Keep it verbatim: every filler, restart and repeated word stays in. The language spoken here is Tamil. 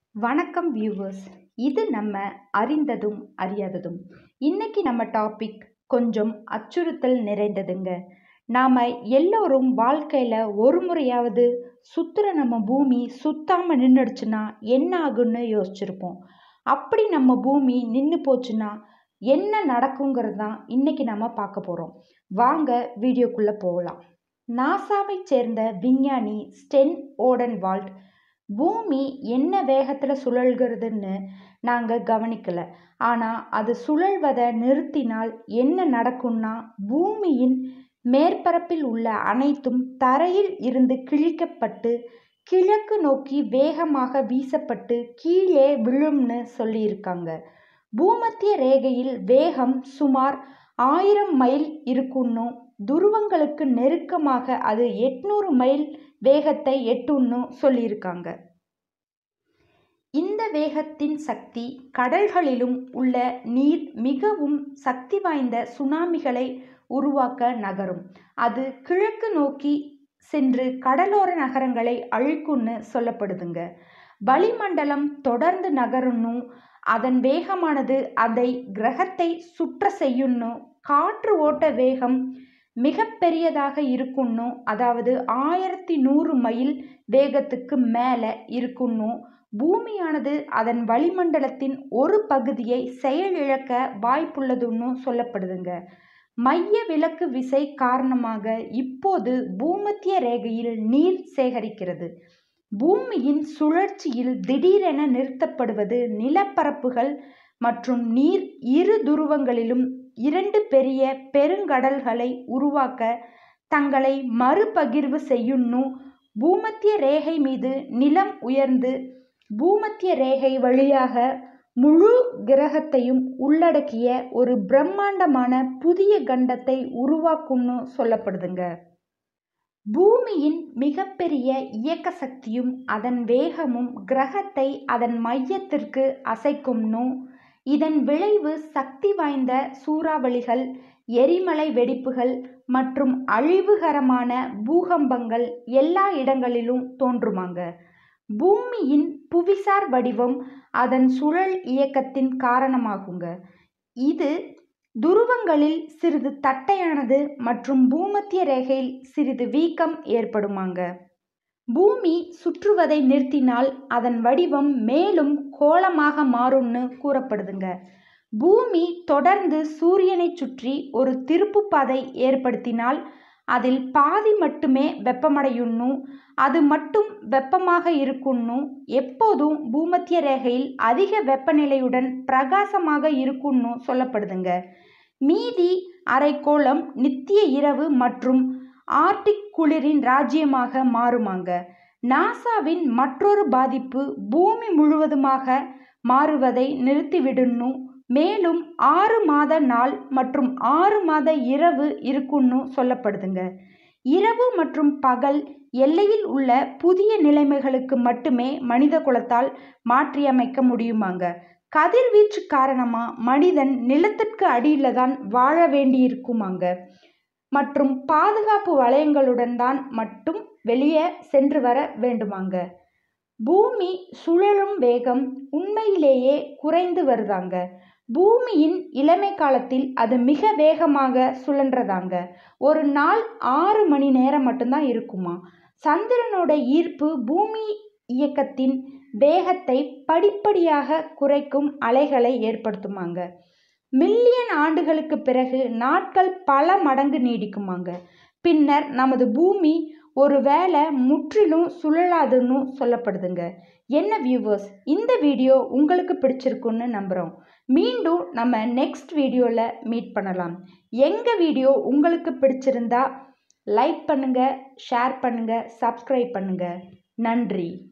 வணக்கம் வியூவர்ஸ், இது நம்ம அறிந்ததும் அறியாததும். இன்னைக்கு நம்ம டாபிக் கொஞ்சம் அச்சுறுத்தல் நிறைந்ததுங்க. நாம் எல்லோரும் வாழ்க்கையில் ஒரு முறையாவது சுற்றுற நம்ம பூமி சுத்தாமல் நின்றுடுச்சுன்னா என்ன ஆகுன்னு யோசிச்சிருப்போம். அப்படி நம்ம பூமி நின்று போச்சுன்னா என்ன நடக்குங்கிறது தான் இன்னைக்கு நம்ம பார்க்க போகிறோம். வாங்க வீடியோக்குள்ளே போகலாம். நாசாவை சேர்ந்த விஞ்ஞானி ஸ்டென் ஓடன்வால்ட் பூமி என்ன வேகத்தில் சுழல்கிறதுன்னு நாங்கள் கவனிக்கலை, ஆனால் அது சுழல்வதை நிறுத்தினால் என்ன நடக்கும்னா பூமியின் மேற்பரப்பில் உள்ள அனைத்தும் தரையில் இருந்து கிழிக்கப்பட்டு கிழக்கு நோக்கி வேகமாக வீசப்பட்டு கீழே விழும்னு சொல்லியிருக்காங்க. பூமத்திய ரேகையில் வேகம் சுமார் ஆயிரம் மைல் இருக்குன்னு, துருவங்களுக்கு நெருக்கமாக அது எட்நூறு மைல் வேகத்தை எட்டுன்னு சொல்லியிருக்காங்க. இந்த வேகத்தின் சக்தி கடல்களிலும் உள்ள நீர் மிகவும் சக்தி வாய்ந்த சுனாமிகளை உருவாக்க நகரும். அது கிழக்கு நோக்கி சென்று கடலோர நகரங்களை அழிக்கும்னு சொல்லப்படுதுங்க. வளிமண்டலம் தொடர்ந்து நகரணும், அதன் வேகமானது அதை கிரகத்தை சுற்ற செய்யணும். காற்று ஓட்ட வேகம் மிக பெரியதாக இருக்குன்னு, அதாவது ஆயிரத்தி நூறு மைல் வேகத்துக்கு மேலே இருக்குன்னு, பூமியானது அதன் வளிமண்டலத்தின் ஒரு பகுதியை செயலிழக்க வாய்ப்புள்ளதுன்னு சொல்லப்படுதுங்க. மைய விலக்கு விசை காரணமாக இப்போது பூமத்திய ரேகையில் நீர் சேகரிக்கிறது. பூமியின் சுழற்சியில் திடீரென நிறுத்தப்படுவது நிலப்பரப்புகள் மற்றும் நீர் இரு துருவங்களிலும் இரண்டு பெரிய பெருங்கடல்களை உருவாக்க தங்களை மறுபகிர்வு செய்யுன்னு, பூமத்திய ரேகை மீது நிலம் உயர்ந்து பூமத்திய ரேகை வழியாக முழு கிரகத்தையும் உள்ளடக்கிய ஒரு பிரம்மாண்டமான புதிய கண்டத்தை உருவாக்கும்னு சொல்லப்படுதுங்க. பூமியின் மிகப்பெரிய இயக்க சக்தியும் அதன் வேகமும் கிரகத்தை அதன் மையத்திற்கு அசைக்கும்னு, இதன் விளைவு சக்தி வாய்ந்த சூறாவளிகள், எரிமலை வெடிப்புகள் மற்றும் அழிவுகரமான பூகம்பங்கள் எல்லா இடங்களிலும் தோன்றுமாங்க. பூமியின் புவிசார் வடிவம் அதன் சுழல் இயக்கத்தின் காரணமாகுங்க. இது துருவங்களில் சிறிது தட்டையானது மற்றும் பூமத்திய ரேகையில் சிறிது வீக்கம் ஏற்படுமாங்க. பூமி சுற்றுவதை நிறுத்தினால் அதன் வடிவம் மேலும் கோளமாக மாறும்னு கூறப்படுதுங்க. பூமி தொடர்ந்து சூரியனை சுற்றி ஒரு திருப்பு பாதை ஏற்படுத்தினால் அதில் பாதி மட்டுமே வெப்பமடையும்னு, அது மட்டும் வெப்பமாக இருக்கும்னு, எப்போதும் பூமத்திய ரேகையில் அதிக வெப்பநிலையுடன் பிரகாசமாக இருக்கும்னு சொல்லப்படுதுங்க. மீதி அரைக்கோளம் நித்திய இரவு மற்றும் ஆர்டிக் குளிரின் ராஜ்யமாக மாறுமாங்க. நாசாவின் மற்றொரு பாதிப்பு பூமி முழுவதுமாக மாறுவதை நிறுத்திவிடுன்னு, மேலும் ஆறு மாத நாள் மற்றும் ஆறு மாத இரவு இருக்குன்னு சொல்லப்படுதுங்க. இரவு மற்றும் பகல் எல்லையில் உள்ள புதிய நிலைமைகளுக்கு மட்டுமே மனித குலத்தால் மாற்றியமைக்க முடியுமாங்க. கதிர்வீச்சு காரணமாக மனிதன் நிலத்திற்கு அடியில் தான் வாழ வேண்டியிருக்குமாங்க மற்றும் பாதுகாப்பு வளையங்களுடன் தான் மட்டும் வெளியே சென்று வர வேண்டுமாங்க. பூமி சுழலும் வேகம் உண்மையிலேயே குறைந்து வருதாங்க. பூமியின் இளமை காலத்தில் அது மிக வேகமாக சுழன்றதாங்க. ஒரு நாள் ஆறு மணி நேரம் மட்டும்தான் இருக்குமா. சந்திரனோட ஈர்ப்பு பூமி இயக்கத்தின் வேகத்தை படிப்படியாக குறைக்கும் அலைகளை ஏற்படுத்துமாங்க. மில்லியன் ஆண்டுகளுக்கு பிறகு நாட்கள் பல மடங்கு நீடிக்குமாங்க. பின்னர் நமது பூமி ஒரு வேளை முற்றிலும் சுழலாதுன்னு சொல்லப்படுதுங்க. என்ன வியூவர்ஸ், இந்த வீடியோ உங்களுக்கு பிடிச்சிருக்குன்னு நம்புகிறோம். மீண்டும் நம்ம நெக்ஸ்ட் வீடியோவில் மீட் பண்ணலாம். எங்கள் வீடியோ உங்களுக்கு பிடிச்சிருந்தா லைக் பண்ணுங்கள், ஷேர் பண்ணுங்கள், சப்ஸ்கிரைப் பண்ணுங்கள். நன்றி.